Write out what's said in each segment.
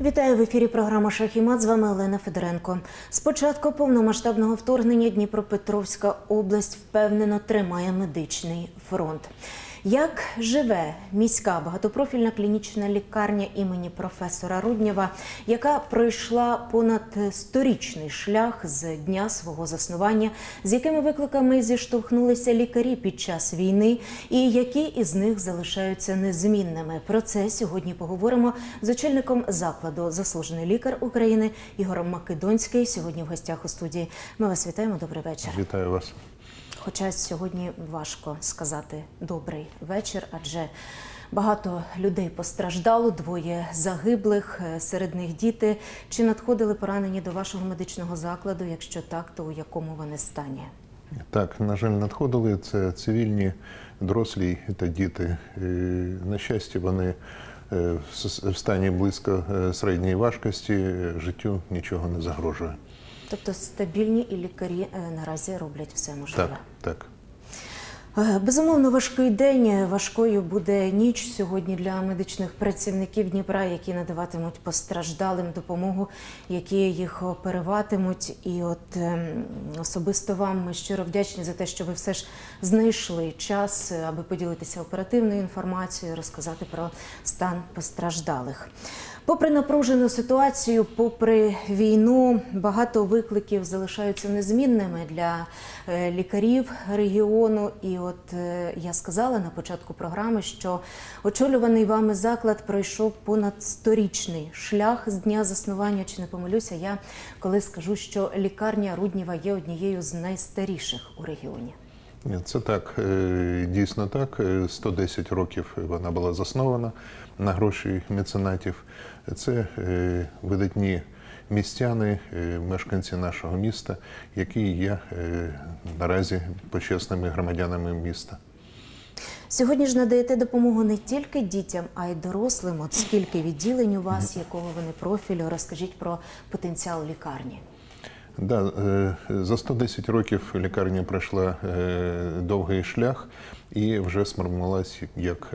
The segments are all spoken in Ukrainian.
Вітаю в ефірі програма «Шах і мат». З вами Олена Федоренко. З початку повномасштабного вторгнення Дніпропетровська область впевнено тримає медичний фронт. Як живе міська багатопрофільна клінічна лікарня імені професора Руднєва, яка пройшла понад 100-річний шлях з дня свого заснування, з якими викликами зіштовхнулися лікарі під час війни і які із них залишаються незмінними. Про це сьогодні поговоримо з очільником закладу «Заслужений лікар України» Ігорем Македонський. Сьогодні в гостях у студії. Ми вас вітаємо. Добрий вечір. Вітаю вас. Хоча сьогодні важко сказати «добрий вечір», адже багато людей постраждало, 2 загиблих, серед них діти. Чи надходили поранені до вашого медичного закладу? Якщо так, то у якому вони стані? Так, на жаль, надходили. Це цивільні, дорослі та діти. На щастя, вони в стані близько середньої важкості, життю нічого не загрожує. Тобто стабільні і лікарі наразі роблять все можливе? Так. Безумовно, важкий день, важкою буде ніч сьогодні для медичних працівників Дніпра, які надаватимуть постраждалим допомогу, які їх оперуватимуть. І от особисто вам ми щиро вдячні за те, що ви все ж знайшли час, аби поділитися оперативною інформацією, розказати про стан постраждалих. Попри напружену ситуацію, попри війну, багато викликів залишаються незмінними для лікарів регіону. І от я сказала на початку програми, що очолюваний вами заклад пройшов понад 100-річний шлях з дня заснування. Чи не помилюся я, коли скажу, що лікарня Руднєва є однією з найстаріших у регіоні? Це так, дійсно так. 110 років вона була заснована на гроші меценатів. Це видатні містяни, мешканці нашого міста, які є наразі почесними громадянами міста. Сьогодні ж надаєте допомогу не тільки дітям, а й дорослим. От скільки відділень у вас, якого вони профілю? Розкажіть про потенціал лікарні. Да, за 110 років лікарня пройшла довгий шлях і вже сформувалась як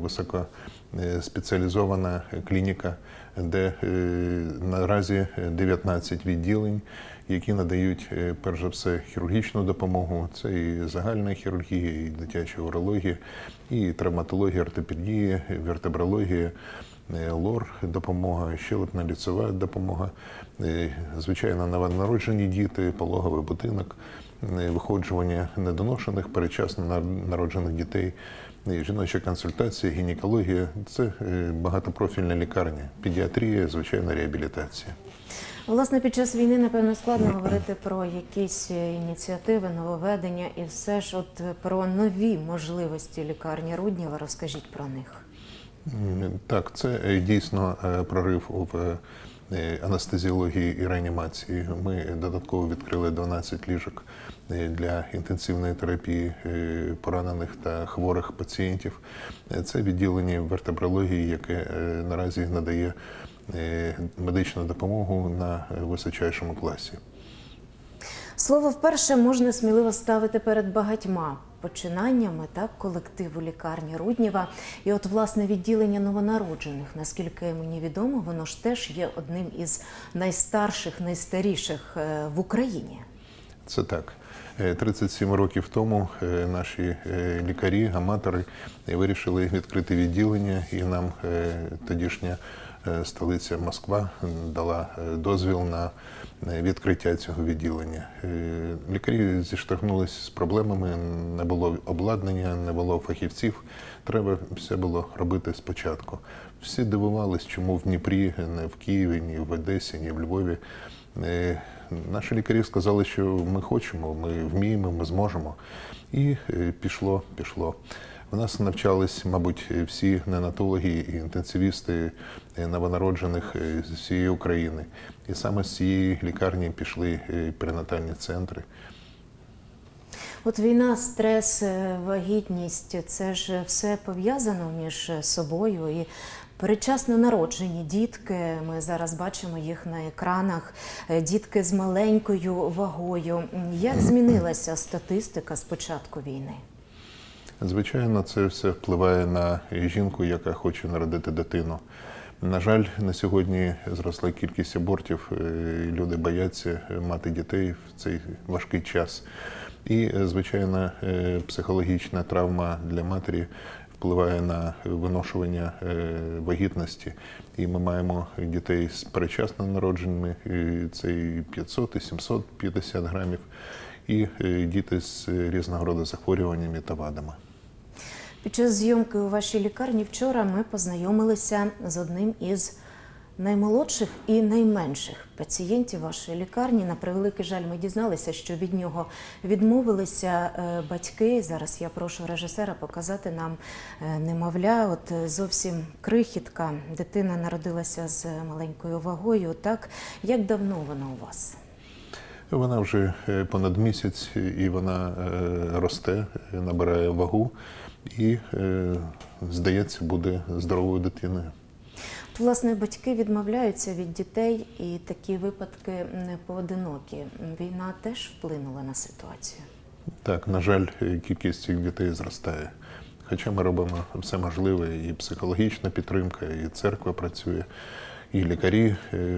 високоспеціалізована клініка, де наразі 19 відділень, які надають, перш за все, хірургічну допомогу. Це і загальна хірургія, і дитяча урологія, і травматологія, ортопедія, вертебрологія, лор допомога, щелепно-лицева допомога, звичайно, новонароджені діти, пологовий будинок, виходжування недоношених, передчасно народжених дітей, жіноча консультація, гінекологія. Це багатопрофільна лікарня, педіатрія, звичайно, реабілітація. Власне, під час війни, напевно, складно говорити про якісь ініціативи, нововведення і все ж от про нові можливості лікарні Руднєва. Розкажіть про них. Так, це дійсно прорив в анестезіології і реанімації. Ми додатково відкрили 12 ліжок для інтенсивної терапії поранених та хворих пацієнтів. Це відділення вертебрології, яке наразі надає медичну допомогу на височайшому класі. Слово «вперше» можна сміливо ставити перед багатьма починаннями колективу лікарні Руднєва. І от, власне, відділення новонароджених, наскільки мені відомо, воно ж теж є одним із найстарших, найстаріших в Україні. Це так. 37 років тому наші лікарі, аматори вирішили відкрити відділення, і нам тодішня столиця Москва дала дозвіл на відкриття цього відділення. Лікарі зіштовхнулися з проблемами, не було обладнання, не було фахівців, треба все було робити спочатку. Всі дивувались, чому в Дніпрі, не в Києві, ні в Одесі, ні в Львові. Наші лікарі сказали, що ми хочемо, ми вміємо, ми зможемо. І пішло. У нас навчались, мабуть, всі неонатологи і інтенсивісти новонароджених з всієї України. І саме з цієї лікарні пішли перинатальні центри. От війна, стрес, вагітність – це ж все пов'язано між собою. І передчасно народжені дітки, ми зараз бачимо їх на екранах, дітки з маленькою вагою. Як змінилася статистика з початку війни? Звичайно, це все впливає на жінку, яка хоче народити дитину. На жаль, на сьогодні зросла кількість абортів, і люди бояться мати дітей в цей важкий час. І, звичайно, психологічна травма для матері впливає на виношування вагітності. І ми маємо дітей з передчасно народженими, це і 500, і 750 грамів, і діти з різного роду захворюваннями та вадами. Під час зйомки у вашій лікарні вчора ми познайомилися з одним із наймолодших і найменших пацієнтів вашої лікарні. На превеликий жаль, ми дізналися, що від нього відмовилися батьки. Зараз я прошу режисера показати нам немовля. От зовсім крихітка. Дитина народилася з маленькою вагою. Так, як давно вона у вас? Вона вже понад місяць, і вона росте, набирає вагу і, здається, буде здоровою дитиною. Власне, батьки відмовляються від дітей, і такі випадки не поодинокі. Війна теж вплинула на ситуацію? Так, на жаль, кількість цих дітей зростає. Хоча ми робимо все можливе, і психологічна підтримка, і церква працює, і лікарі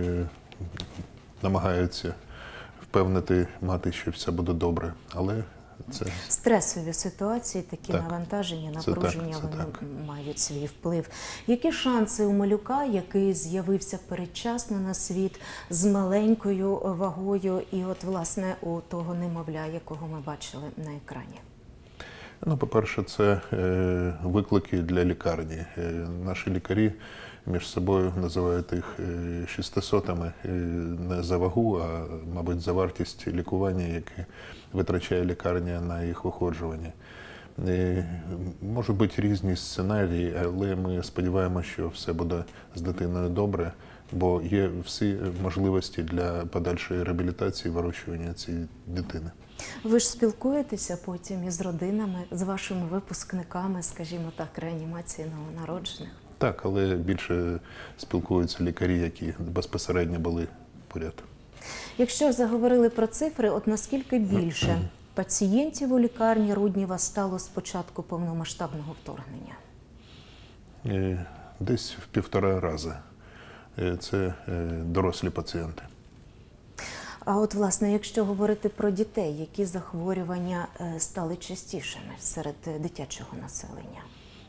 намагаються впевнити мати, що все буде добре. Але це стресові ситуації, такі навантаження, напруження, вони мають свій вплив. Які шанси у малюка, який з'явився передчасно на світ з маленькою вагою, і от, власне, у того немовля, якого ми бачили на екрані? Ну, по-перше, це виклики для лікарні. Наші лікарі між собою називають їх шістисотами не за вагу, а, мабуть, за вартість лікування, яке витрачає лікарня на їх виходжування. Можуть бути різні сценарії, але ми сподіваємося, що все буде з дитиною добре, бо є всі можливості для подальшої реабілітації, вирощування цієї дитини. Ви ж спілкуєтеся потім із родинами, з вашими випускниками, скажімо так, реанімації новонароджених? Так, але більше спілкуються лікарі, які безпосередньо були поряд. Якщо заговорили про цифри, от наскільки більше пацієнтів у лікарні Руднєва стало з початку повномасштабного вторгнення? Десь в 1,5 рази. Це дорослі пацієнти. А от, власне, якщо говорити про дітей, які захворювання стали частішими серед дитячого населення?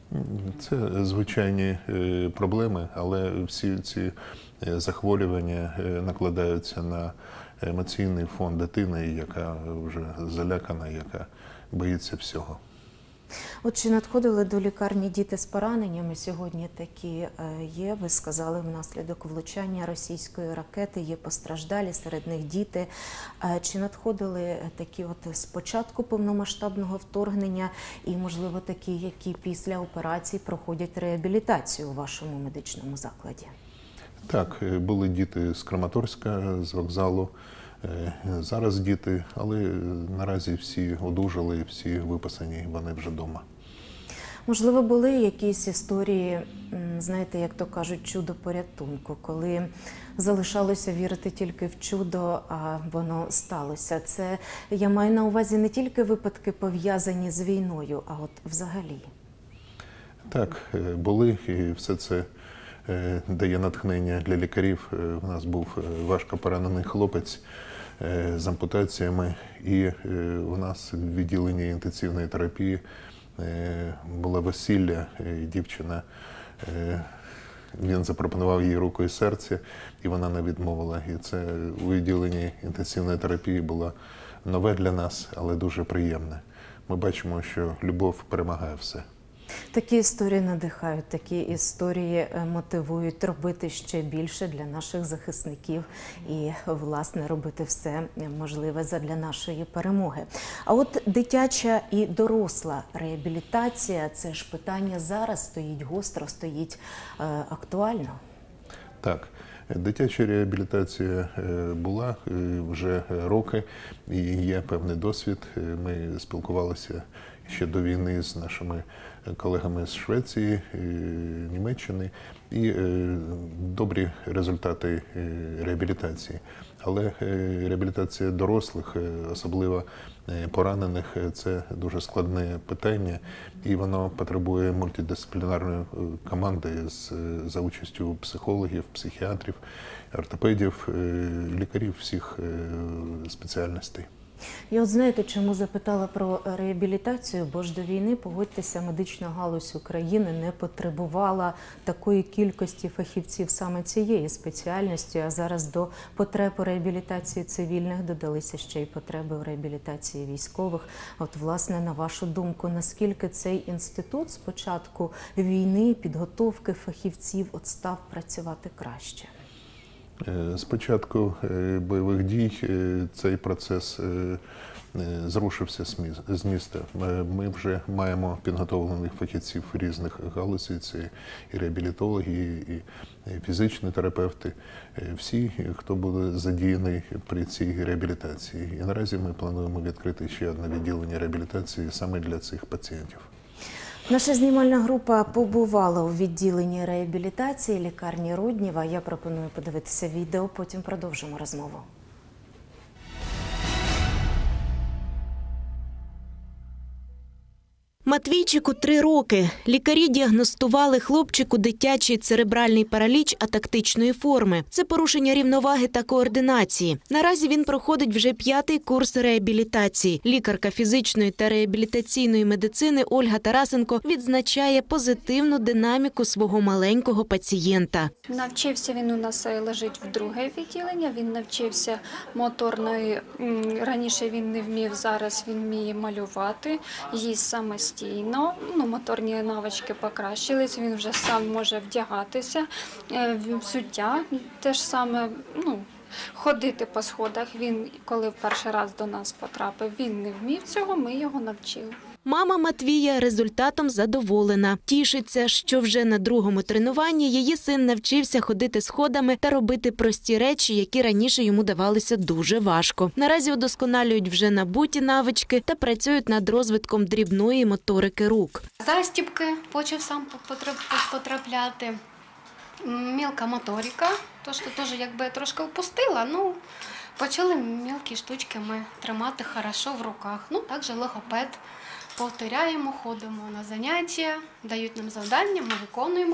Це звичайні проблеми, але всі ці захворювання накладаються на емоційний фон дитини, яка вже залякана, яка боїться всього. От чи надходили до лікарні діти з пораненнями? Сьогодні такі є. Ви сказали, внаслідок влучання російської ракети є постраждалі, серед них діти. Чи надходили такі от з початку повномасштабного вторгнення і, можливо, такі, які після операції проходять реабілітацію у вашому медичному закладі? Так, були діти з Краматорська, з вокзалу. Зараз діти, але наразі всі одужали, всі виписані, вони вже вдома. Можливо, були якісь історії, знаєте, як то кажуть, чудо порятунку, коли залишалося вірити тільки в чудо, а воно сталося. Це, я маю на увазі, не тільки випадки пов'язані з війною, а от взагалі. Так, були, і все це дає натхнення для лікарів. У нас був важко поранений хлопець з ампутаціями, і у нас в відділенні інтенсивної терапії було весілля, і дівчина, він запропонував їй руку і серце, і вона не відмовила. І це у відділенні інтенсивної терапії було нове для нас, але дуже приємне. Ми бачимо, що любов перемагає все. Такі історії надихають, такі історії мотивують робити ще більше для наших захисників і, власне, робити все можливе задля нашої перемоги. А от дитяча і доросла реабілітація – це ж питання зараз стоїть гостро, стоїть актуально. Так. Дитяча реабілітація була вже роки, і є певний досвід. Ми спілкувалися ще до війни з нашими колегами з Швеції, Німеччини, і добрі результати реабілітації. Але реабілітація дорослих, особливо поранених, це дуже складне питання, і воно потребує мультидисциплінарної команди за участю психологів, психіатрів, ортопедів, лікарів всіх спеціальностей. Я от знаєте, чому запитала про реабілітацію, бо ж до війни, погодьтеся, медична галузь України не потребувала такої кількості фахівців саме цієї спеціальності, а зараз до потреб у реабілітації цивільних додалися ще й потреби у реабілітації військових. От, власне, на вашу думку, наскільки цей інститут з початку війни, підготовки фахівців от став працювати краще? З початку бойових дій цей процес зрушився з міста. Ми вже маємо підготовлених фахівців різних галузей, це і реабілітологи, і фізичні терапевти, всі, хто буде задіяний при цій реабілітації. І наразі ми плануємо відкрити ще одне відділення реабілітації саме для цих пацієнтів. Наша знімальна група побувала у відділенні реабілітації лікарні Рудніва. Я пропоную подивитися відео, потім продовжимо розмову. Матвійчику 3 роки. Лікарі діагностували хлопчику дитячий церебральний параліч атактичної форми. Це порушення рівноваги та координації. Наразі він проходить вже 5-й курс реабілітації. Лікарка фізичної та реабілітаційної медицини Ольга Тарасенко відзначає позитивну динаміку свого маленького пацієнта. Навчився він у нас лежить в друге відділення, він навчився моторної, раніше він не вмів, зараз він вміє малювати, їсть самостійно. Моторні навички покращились, він вже сам може вдягатися, взуття теж саме, ходити по сходах. Він, коли в перший раз до нас потрапив, він не вмів цього, ми його навчили. Мама Матвія результатом задоволена. Тішиться, що вже на 2-му тренуванні її син навчився ходити сходами та робити прості речі, які раніше йому давалися дуже важко. Наразі удосконалюють вже набуті навички та працюють над розвитком дрібної моторики рук. Застібки почав сам потрапляти. Мілка моторика, то що теж якби трошки впустила, почали мілкі штучки ми тримати хорошо в руках. Також логопед. Повторяємо, ходимо на заняття, дають нам завдання, ми виконуємо.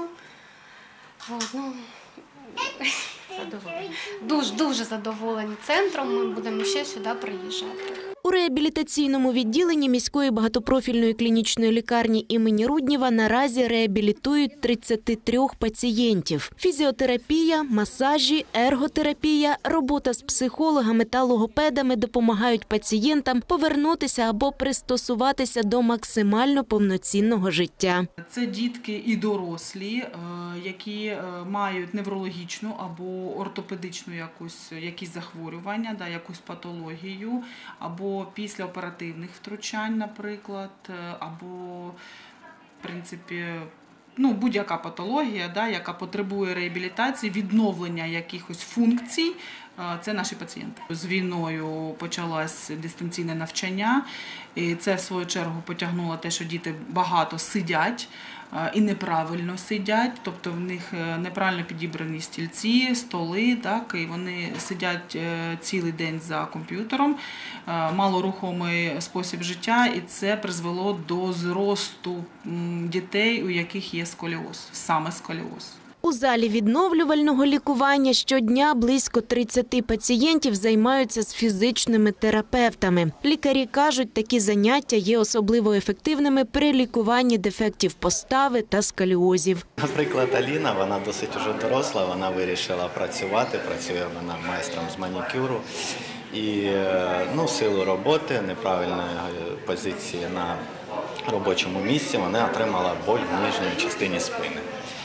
Дуже задоволені центром, ми будемо ще сюди приїжджати. У реабілітаційному відділенні міської багатопрофільної клінічної лікарні імені Рудніва наразі реабілітують 33 пацієнтів. Фізіотерапія, масажі, ерготерапія, робота з психологами та логопедами допомагають пацієнтам повернутися або пристосуватися до максимально повноцінного життя. Це дітки і дорослі, які мають неврологічну або ортопедичну якісь захворювання, якусь патологію, або післяоперативних втручань, наприклад, або, в принципі, будь-яка патологія, яка потребує реабілітації, відновлення якихось функцій. Це наші пацієнти. З війною почалось дистанційне навчання, і це, в свою чергу, потягнуло те, що діти багато сидять і неправильно сидять, тобто в них неправильно підібрані стільці, столи, і вони сидять цілий день за комп'ютером, малорухомий спосіб життя, і це призвело до зросту дітей, у яких є сколіоз, саме сколіоз. У залі відновлювального лікування щодня близько 30 пацієнтів займаються з фізичними терапевтами. Лікарі кажуть, такі заняття є особливо ефективними при лікуванні дефектів постави та сколіозів. Наприклад, Аліна, вона досить уже доросла, вона вирішила працювати, працює вона майстром з манікюру. І в силу роботи, неправильної позиції на робочому місці, вона отримала боль в нижній частині спини.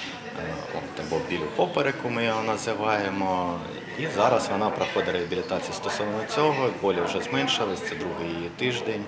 Або біль у попереку, ми його називаємо. І зараз вона проходить реабілітацію стосовно цього, болі вже зменшились, це другий її тиждень.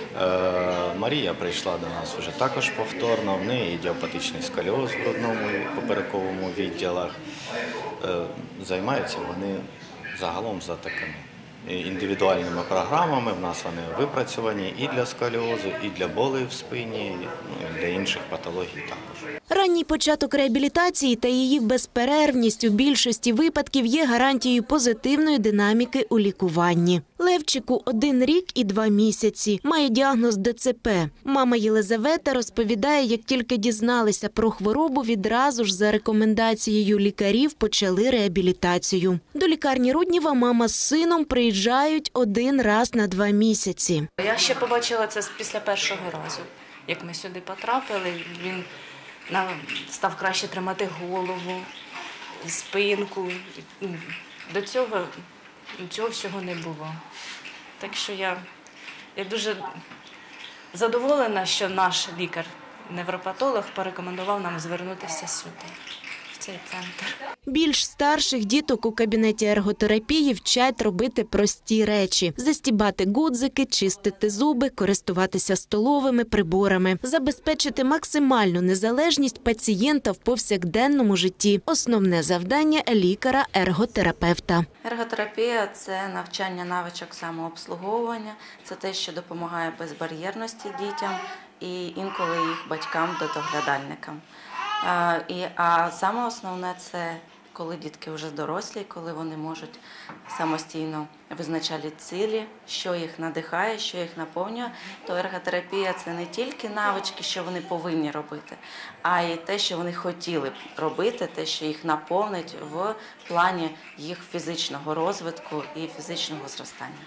Марія прийшла до нас вже також повторно, в неї ідіопатичний сколіоз в грудному і поперековому відділах. Займаються вони загалом за такими індивідуальними програмами. В нас вони випрацьовані і для сколіозу, і для болей в спині, і для інших патологій також. Ранній початок реабілітації та її безперервність у більшості випадків є гарантією позитивної динаміки у лікуванні. Левчику 1 рік і 2 місяці. Має діагноз ДЦП. Мама Єлизавета розповідає, як тільки дізналися про хворобу, відразу ж за рекомендацією лікарів почали реабілітацію. До лікарні Руднєва мама з сином приїжджають 1 раз на 2 місяці. Я ще побачила це після першого разу. Як ми сюди потрапили, він став краще тримати голову, спинку. До цього всього не було. Так що я дуже задоволена, що наш лікар-невропатолог порекомендував нам звернутися сюди, в цей центр. Більш старших діток у кабінеті ерготерапії вчать робити прості речі – застібати гудзики, чистити зуби, користуватися столовими приборами, забезпечити максимальну незалежність пацієнта в повсякденному житті – основне завдання лікаря-ерготерапевта. Ерготерапія – це навчання навичок самообслуговування, це те, що допомагає безбар'єрності дітям і інколи їх батькам та доглядальникам. А саме основне – це коли дітки вже дорослі, коли вони можуть самостійно визначати цілі, що їх надихає, що їх наповнює, то ерготерапія – це не тільки навички, що вони повинні робити, а й те, що вони хотіли б робити, те, що їх наповнить в плані їх фізичного розвитку і фізичного зростання.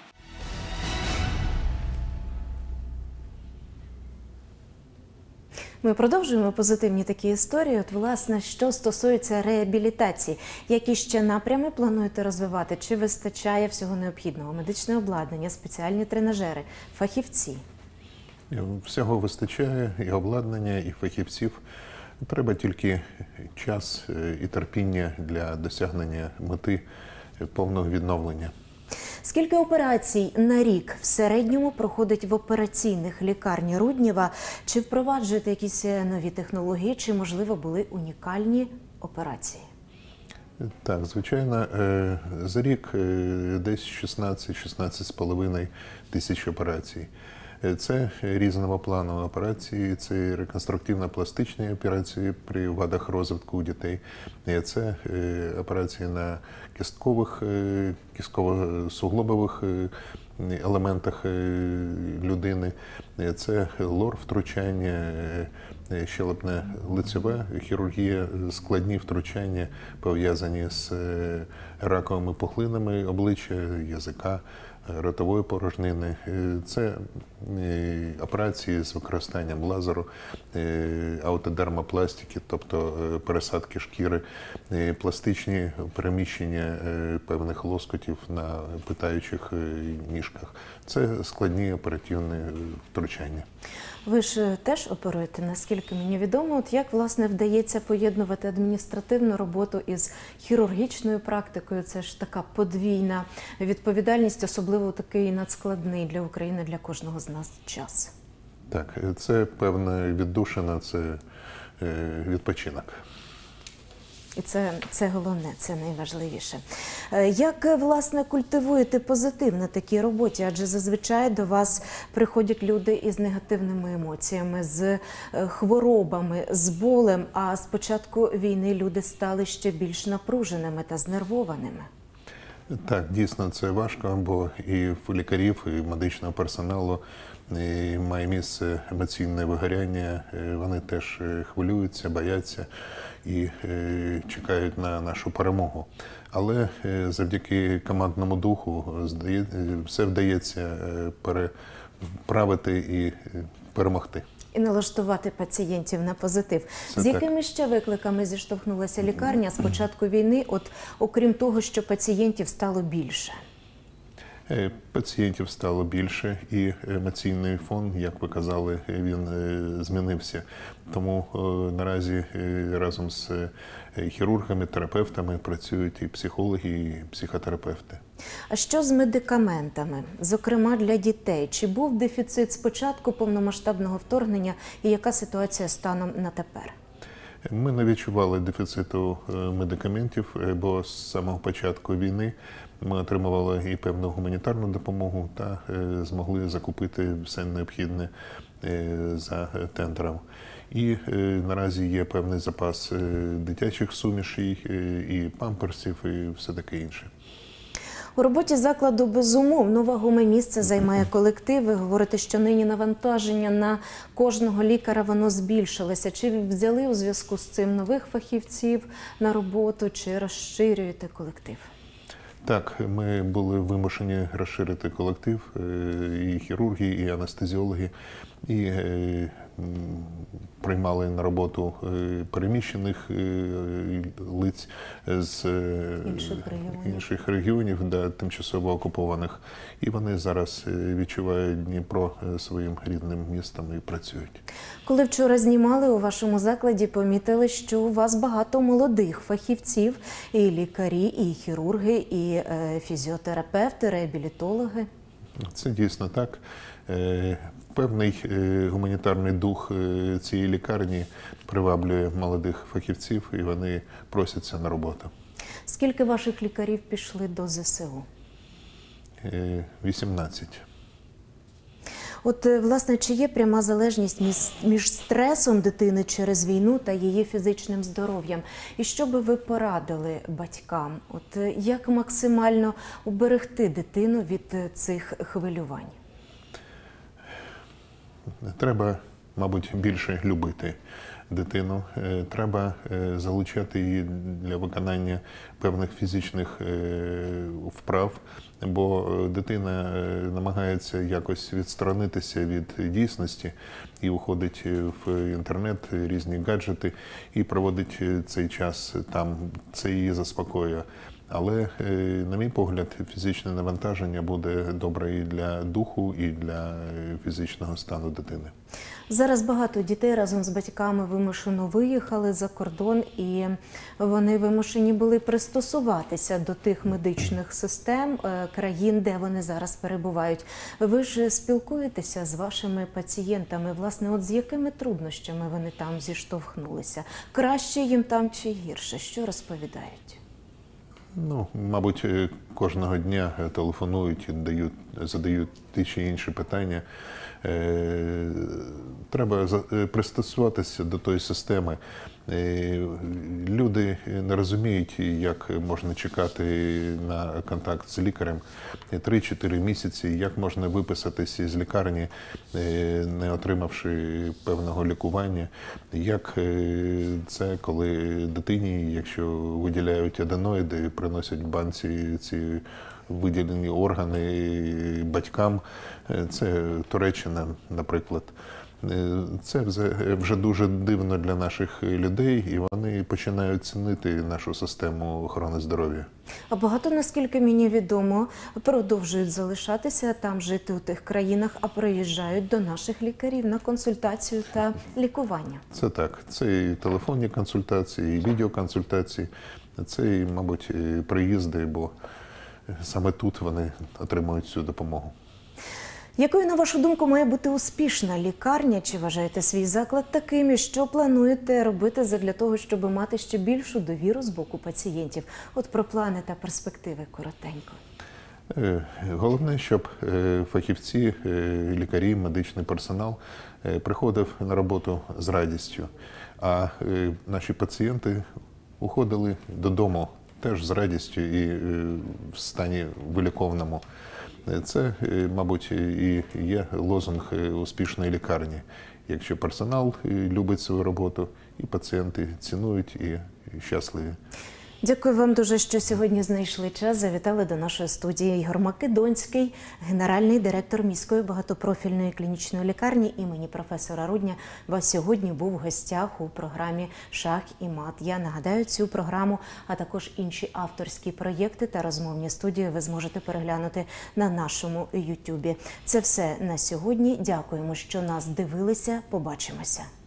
Ми продовжуємо позитивні такі історії. От, власне, що стосується реабілітації, які ще напрями плануєте розвивати? Чи вистачає всього необхідного? Медичне обладнання, спеціальні тренажери, фахівці? Всього вистачає, і обладнання, і фахівців. Треба тільки час і терпіння для досягнення мети повного відновлення. Скільки операцій на рік в середньому проходить в операційних лікарні Руднєва? Чи впроваджуєте якісь нові технології, чи, можливо, були унікальні операції? Так, звичайно, за рік десь 16-16,5 тисяч операцій. Це різнопланові операції, це реконструктивно-пластичні операції при вадах розвитку у дітей, це операції на кістково-суглобових елементах людини, це лор-втручання, щелепно-лицьова хірургія, складні втручання, пов'язані з раковими пухлинами обличчя, язика, ротової порожнини. Це операції з використанням лазеру, аутодермопластики, тобто пересадки шкіри, пластичні переміщення певних лоскутів на питаючих ніжках. Це складні оперативні втручання. Ви ж теж оперуєте, наскільки мені відомо. От як, власне, вдається поєднувати адміністративну роботу із хірургічною практикою? Це ж така подвійна відповідальність, особливо такий надскладний для України, для кожного з нас час. Так, це певна віддушина, це відпочинок. І це головне, це найважливіше. Як, власне, культивуєте позитив на такій роботі? Адже зазвичай до вас приходять люди із негативними емоціями, з хворобами, з болем, а з початку війни люди стали ще більш напруженими та знервованими. Так, дійсно, це важко, бо і в лікарів, і медичного персоналу має місце емоційне вигоряння, вони теж хвилюються, бояться і чекають на нашу перемогу. Але завдяки командному духу все вдається переправити і перемогти. І налаштувати пацієнтів на позитив. Це з якими ще викликами зіштовхнулася лікарня з початку війни, от окрім того, що пацієнтів стало більше? Пацієнтів стало більше, і емоційний фон, як ви казали, він змінився. Тому наразі разом з хірургами, терапевтами працюють і психологи, і психотерапевти. А що з медикаментами, зокрема для дітей? Чи був дефіцит з початку повномасштабного вторгнення і яка ситуація станом на тепер? Ми не відчували дефіциту медикаментів, бо з самого початку війни Ми отримували і певну гуманітарну допомогу та змогли закупити все необхідне за тендером. І наразі є певний запас дитячих сумішей, і памперсів, і все таке інше. У роботі закладу, безумовно, вагоме місце займає колектив. Ви говорите, що нині навантаження на кожного лікаря воно збільшилося. Чи взяли у зв'язку з цим нових фахівців на роботу, чи розширюєте колектив? Так, ми були вимушені розширити колектив, і хірурги, і анестезіологи, і приймали на роботу переміщених лиць з інших регіонів, тимчасово окупованих. І вони зараз відчувають Дніпро своїм рідним містом і працюють. Коли вчора знімали у вашому закладі, помітили, що у вас багато молодих фахівців, і лікарі, і хірурги, і фізіотерапевти, реабілітологи. Це дійсно так. Певний гуманітарний дух цієї лікарні приваблює молодих фахівців, і вони просяться на роботу. Скільки ваших лікарів пішли до ЗСУ? 18. От, власне, чи є пряма залежність між стресом дитини через війну та її фізичним здоров'ям? І що би ви порадили батькам? От, як максимально уберегти дитину від цих хвилювань? Треба, мабуть, більше любити дитину. Треба залучати її для виконання певних фізичних вправ, бо дитина намагається якось відсторонитися від дійсності і уходить в інтернет, різні гаджети і проводить цей час там. Це її заспокоює. Але, на мій погляд, фізичне навантаження буде добре і для духу, і для фізичного стану дитини. Зараз багато дітей разом з батьками вимушено виїхали за кордон, і вони вимушені були пристосуватися до тих медичних систем країн, де вони зараз перебувають. Ви ж спілкуєтеся з вашими пацієнтами, власне, от з якими труднощами вони там зіштовхнулися? Краще їм там чи гірше? Що розповідають? Ну, мабуть, кожного дня телефонують і задають ті чи інші питання. Треба пристосуватися до тої системи. Люди не розуміють, як можна чекати на контакт з лікарем 3-4 місяці, як можна виписатися з лікарні, не отримавши певного лікування, як це, коли дитині, якщо виділяють аденоїди, приносять в банці ці виділені органи батькам, це Туреччина, наприклад. Це вже дуже дивно для наших людей, і вони починають цінити нашу систему охорони здоров'я. А багато, наскільки мені відомо, продовжують залишатися там, жити у тих країнах, а приїжджають до наших лікарів на консультацію та лікування. Це так. Це і телефонні консультації, і відеоконсультації, це і, мабуть, і приїзди, бо саме тут вони отримують цю допомогу. Якою, на вашу думку, має бути успішна лікарня? Чи вважаєте свій заклад таким? І що плануєте робити задля того, щоб мати ще більшу довіру з боку пацієнтів? От про плани та перспективи коротенько. Головне, щоб фахівці, лікарі, медичний персонал приходив на роботу з радістю, а наші пацієнти уходили додому теж з радістю і в стані виліковному. Це, мабуть, і є лозунг успішної лікарні. Якщо персонал любить свою роботу, і пацієнти цінують і щасливі. Дякую вам дуже, що сьогодні знайшли час, завітали до нашої студії. Ігор Македонський, генеральний директор міської багатопрофільної клінічної лікарні імені професора Рудня, вас сьогодні був в гостях у програмі «Шах і мат». Я нагадаю, цю програму, а також інші авторські проєкти та розмовні студії ви зможете переглянути на нашому ютубі. Це все на сьогодні. Дякуємо, що нас дивилися. Побачимося.